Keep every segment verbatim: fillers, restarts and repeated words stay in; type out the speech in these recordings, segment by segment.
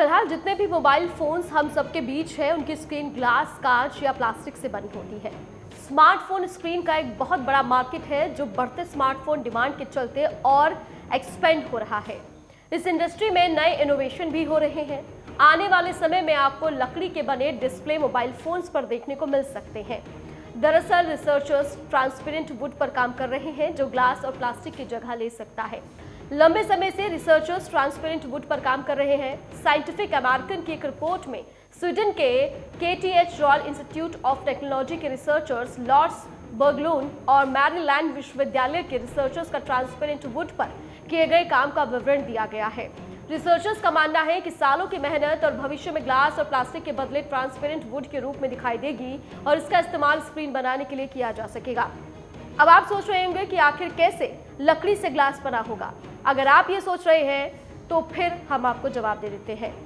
फिलहाल जितने भी मोबाइल फोन्स हम सबके बीच है उनकी स्क्रीन ग्लास, कांच या प्लास्टिक से बनी होती है। स्मार्टफोन स्क्रीन का एक बहुत बड़ा मार्केट है जो बढ़ते स्मार्टफोन डिमांड के चलते और एक्सपेंड हो रहा है। इस इंडस्ट्री में नए इनोवेशन भी हो रहे हैं। आने वाले समय में आपको लकड़ी के बने डिस्प्ले मोबाइल फोन्स पर देखने को मिल सकते हैं। दरअसल रिसर्चर्स ट्रांसपेरेंट वुड पर काम कर रहे हैं जो ग्लास और प्लास्टिक की जगह ले सकता है। लंबे समय से रिसर्चर्स ट्रांसपेरेंट वुड पर काम कर रहे हैं। साइंटिफिक अमेरिकन की एक रिपोर्ट में स्वीडन के K T H royal institute of technology के रिसर्चर्स लॉर्ड्स बर्गलून और मैरीलैंड विश्वविद्यालय के रिसर्चर्स का ट्रांसपेरेंट वुड पर किए गए काम का विवरण दिया गया है। रिसर्चर्स का मानना है कि सालों की मेहनत और भविष्य में ग्लास और प्लास्टिक के बदले ट्रांसपेरेंट वुड के रूप में दिखाई देगी और इसका इस्तेमाल स्क्रीन बनाने के लिए किया जा सकेगा। अब आप सोच रहे होंगे कि आखिर कैसे लकड़ी से ग्लास बना होगा। अगर आप ये सोच रहे हैं तो फिर हम आपको जवाब दे देते हैं।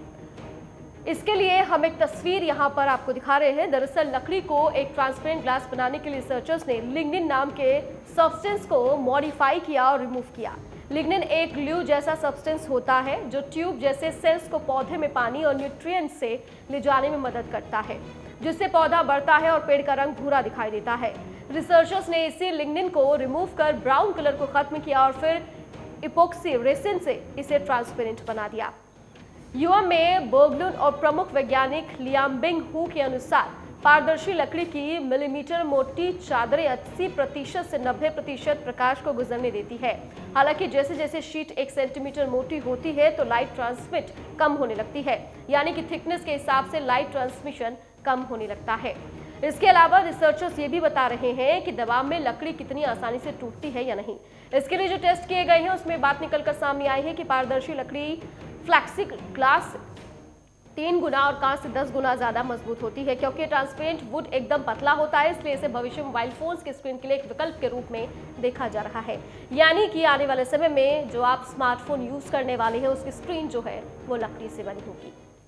इसके लिए हम एक तस्वीर यहाँ पर आपको दिखा रहे हैं। दरअसल लकड़ी को एक ट्रांसपेरेंट ग्लास बनाने के लिए रिसर्चर्स ने लिग्निन नाम के सब्सटेंस को मॉडिफाई किया और रिमूव किया। लिग्निन एक ग्लू जैसा सब्सटेंस होता है जो ट्यूब जैसे सेल्स को पौधे में पानी और न्यूट्रिएंट्स से ले जाने में मदद करता है, जिससे पौधा बढ़ता है और पेड़ का रंग भूरा दिखाई देता है। रिसर्चर्स ने इसी लिग्निन को रिमूव कर ब्राउन कलर को खत्म किया और फिर इपोक्सी रेसिन से इसे ट्रांसपेरेंट बना दिया। यूएम में बर्गलून और प्रमुख वैज्ञानिक लियामबिंग हु के अनुसार पारदर्शी लकड़ी की मिलीमीटर मोटी चादरें अस्सी प्रतिशत से नब्बे प्रतिशत प्रकाश को गुजरने देती है। हालांकि जैसे जैसे शीट एक सेंटीमीटर मोटी होती है तो लाइट ट्रांसमिट कम होने लगती है, यानी कि थिकनेस के हिसाब से लाइट ट्रांसमिशन कम होने लगता है। इसके अलावा रिसर्चर्स ये भी बता रहे हैं कि दबाव में लकड़ी कितनी आसानी से टूटती है या नहीं। इसके लिए जो टेस्ट किए गए हैं उसमें बात निकलकर सामने आई है कि पारदर्शी लकड़ी फ्लैक्सी ग्लास तीन गुना और कांच से दस गुना ज्यादा मजबूत होती है, क्योंकि ट्रांसपेरेंट वुड एकदम पतला होता है। इसलिए इसे भविष्य मोबाइल फोन्स के स्क्रीन के लिए एक विकल्प के रूप में देखा जा रहा है। यानी कि आने वाले समय में जो आप स्मार्टफोन यूज करने वाले हैं उसकी स्क्रीन जो है वो लकड़ी से बनी होगी।